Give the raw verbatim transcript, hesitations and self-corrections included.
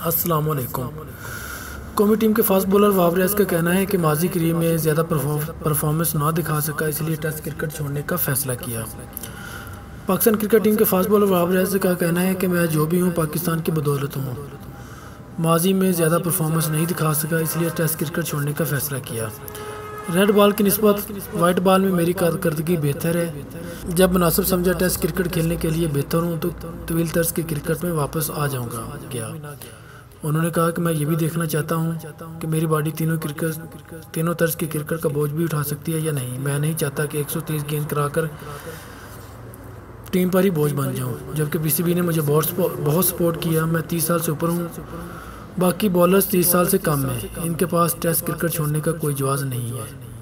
السلام علیکم۔ قومی ٹیم کے فاسٹ بولر وہاب ریاض کا کہنا ہے کہ ماضی کریئر میں زیادہ پرفارمنس نہ دکھا سکا، اس لیے ٹیسٹ کرکٹ چھوڑنے کا فیصلہ کیا۔ پاکستان کرکٹ ٹیم کے فاسٹ بولر وہاب ریاض کا کہنا ہے کہ میں جو بھی ہوں پاکستان کی بدولت ہوں، ماضی میں زیادہ پرفارمنس نہیں دکھا سکا، اس لیے ٹیسٹ کرکٹ چھوڑنے کا فیصلہ کیا۔ ریڈ بال کی نسبت وائٹ بال میں میری کارکردگی بہتر ہے، جب مناسب سمجھا ٹیسٹ کرکٹ کھیلنے کے لیے بہتر ہوں تو طویل طرز کے کرکٹ میں واپس آ جاؤں گا گیا۔ انہوں نے کہا کہ میں یہ بھی دیکھنا چاہتا ہوں کہ میری باڈی تینوں کرکٹ تینوں طرز کے کرکٹ کا بوجھ بھی اٹھا سکتی ہے یا نہیں۔ میں نہیں چاہتا کہ ایک سو تیس گیند کرا کر ٹیم پر ہی بوجھ بن جاؤں، جبکہ پی سی بی نے مجھے بہت سپورٹ کیا۔ میں تیس سال سے اوپر ہوں، باقی بولرز تیس سال سے کم ہیں، ان کے پاس ٹیسٹ کرکٹ چھوڑنے کا کوئی جواز نہیں ہے۔